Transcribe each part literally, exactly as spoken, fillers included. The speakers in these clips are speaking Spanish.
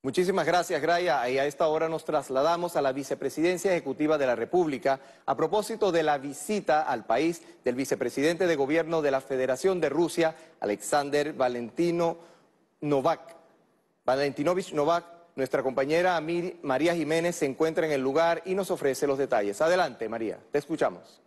Muchísimas gracias, Graya. Y a esta hora nos trasladamos a la Vicepresidencia Ejecutiva de la República a propósito de la visita al país del vicepresidente de Gobierno de la Federación de Rusia, Alexander Valentino Novak. Valentinovich Novak, nuestra compañera Mir- María Jiménez se encuentra en el lugar y nos ofrece los detalles. Adelante, María, te escuchamos.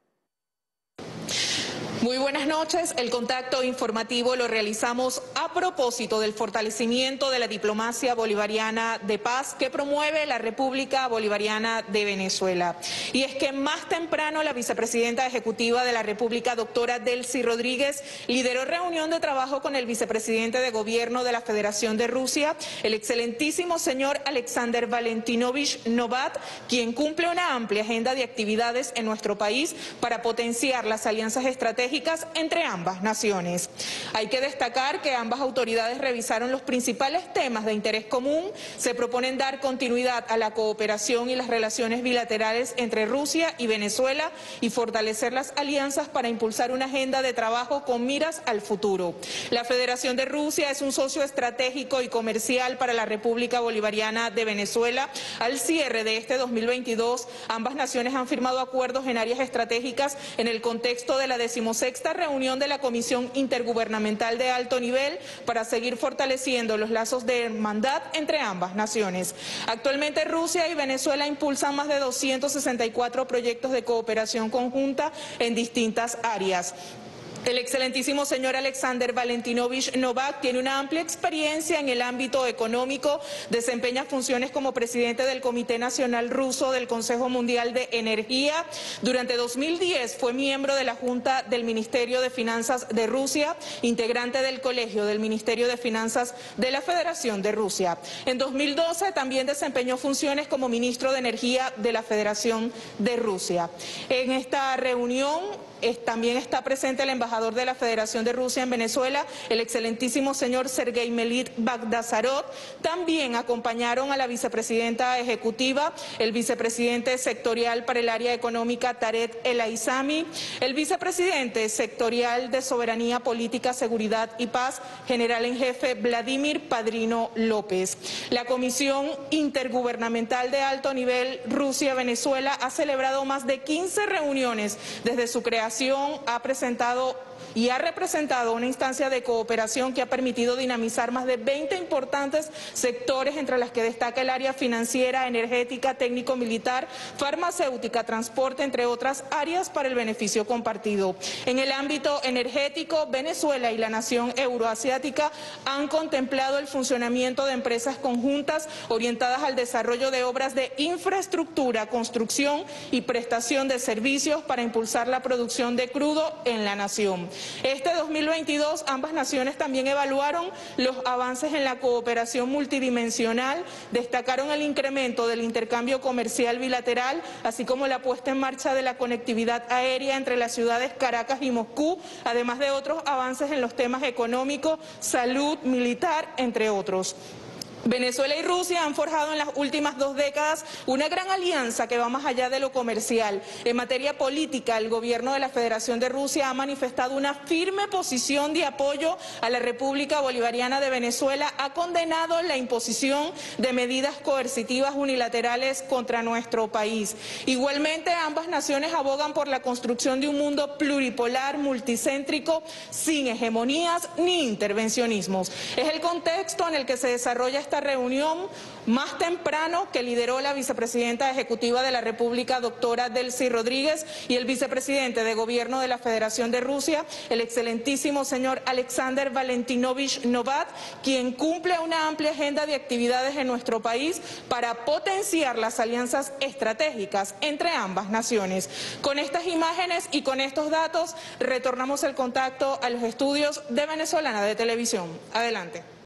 Muy buenas noches. El contacto informativo lo realizamos a propósito del fortalecimiento de la diplomacia bolivariana de paz que promueve la República Bolivariana de Venezuela. Y es que más temprano la vicepresidenta ejecutiva de la República, doctora Delcy Rodríguez, lideró reunión de trabajo con el vicepresidente de Gobierno de la Federación de Rusia, el excelentísimo señor Alexander Valentinovich Novak, quien cumple una amplia agenda de actividades en nuestro país para potenciar las alianzas estratégicas entre ambas naciones. Hay que destacar que ambas autoridades revisaron los principales temas de interés común, se proponen dar continuidad a la cooperación y las relaciones bilaterales entre Rusia y Venezuela y fortalecer las alianzas para impulsar una agenda de trabajo con miras al futuro. La Federación de Rusia es un socio estratégico y comercial para la República Bolivariana de Venezuela. Al cierre de este dos mil veintidós, ambas naciones han firmado acuerdos en áreas estratégicas en el contexto de la decimosexta reunión de la Comisión Intergubernamental de Alto Nivel para seguir fortaleciendo los lazos de hermandad entre ambas naciones. Actualmente Rusia y Venezuela impulsan más de doscientos sesenta y cuatro proyectos de cooperación conjunta en distintas áreas. El excelentísimo señor Alexander Valentinovich Novak tiene una amplia experiencia en el ámbito económico, desempeña funciones como presidente del Comité Nacional Ruso del Consejo Mundial de Energía. Durante dos mil diez fue miembro de la Junta del Ministerio de Finanzas de Rusia, integrante del Colegio del Ministerio de Finanzas de la Federación de Rusia. En dos mil doce también desempeñó funciones como ministro de Energía de la Federación de Rusia. En esta reunión también está presente el embajador de la Federación de Rusia en Venezuela, el excelentísimo señor Sergei Melit Bagdasarov. También acompañaron a la vicepresidenta ejecutiva, el vicepresidente sectorial para el área económica Tarek El Aizami, el vicepresidente sectorial de Soberanía Política, Seguridad y Paz, general en jefe Vladimir Padrino López. La Comisión Intergubernamental de Alto Nivel Rusia-Venezuela ha celebrado más de quince reuniones desde su creación. Ha presentado y ha representado una instancia de cooperación que ha permitido dinamizar más de veinte importantes sectores, entre las que destaca el área financiera, energética, técnico-militar, farmacéutica, transporte, entre otras áreas para el beneficio compartido. En el ámbito energético, Venezuela y la nación euroasiática han contemplado el funcionamiento de empresas conjuntas orientadas al desarrollo de obras de infraestructura, construcción y prestación de servicios para impulsar la producción de crudo en la nación. Este dos mil veintidós ambas naciones también evaluaron los avances en la cooperación multidimensional, destacaron el incremento del intercambio comercial bilateral, así como la puesta en marcha de la conectividad aérea entre las ciudades Caracas y Moscú, además de otros avances en los temas económicos, salud, militar, entre otros. Venezuela y Rusia han forjado en las últimas dos décadas una gran alianza que va más allá de lo comercial. En materia política, el gobierno de la Federación de Rusia ha manifestado una firme posición de apoyo a la República Bolivariana de Venezuela, ha condenado la imposición de medidas coercitivas unilaterales contra nuestro país. Igualmente, ambas naciones abogan por la construcción de un mundo pluripolar, multicéntrico, sin hegemonías ni intervencionismos. Es el contexto en el que se desarrolla esta reunión más temprano, que lideró la vicepresidenta ejecutiva de la República, doctora Delcy Rodríguez, y el vicepresidente de Gobierno de la Federación de Rusia, el excelentísimo señor Alexander Valentinovich Novak, quien cumple una amplia agenda de actividades en nuestro país para potenciar las alianzas estratégicas entre ambas naciones. Con estas imágenes y con estos datos retornamos el contacto a los estudios de Venezolana de Televisión. Adelante.